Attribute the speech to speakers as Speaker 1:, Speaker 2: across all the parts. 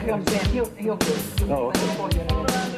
Speaker 1: comes in, he'll do it.
Speaker 2: Oh, okay.
Speaker 1: Before you know it.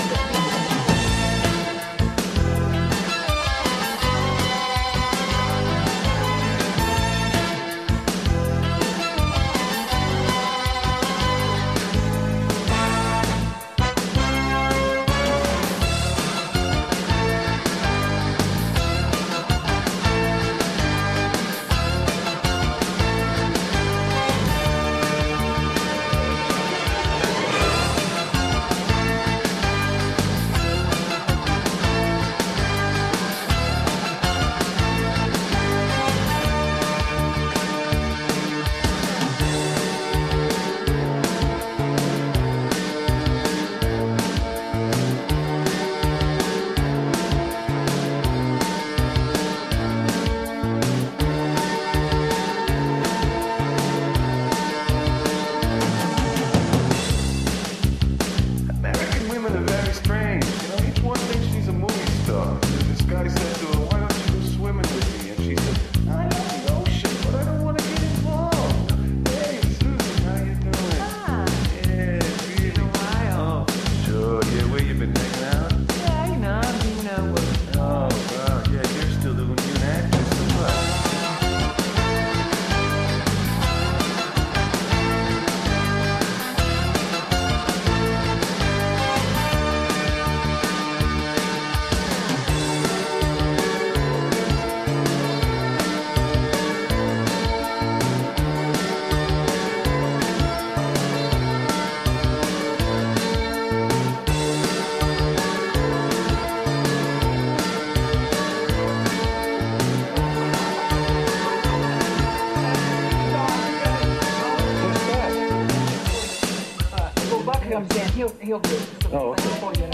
Speaker 2: American women are very strange. You know, each one thinks she's a movie star. This guy said to her, "Why don't you go swimming with me?" And she said, "I love the ocean, but I don't want to get involved." Hey, Susan, how you doing?
Speaker 1: Ah,
Speaker 2: Yeah, really.
Speaker 1: been a while.
Speaker 2: Oh, sure. Yeah, where you been hanging out?
Speaker 1: Yeah, you know, I'm doing work.
Speaker 2: Oh, wow. Yeah, you're still doing you an actress or what?
Speaker 1: Well, Buck comes in, he'll do it.
Speaker 2: Oh, okay.
Speaker 1: Before you know it.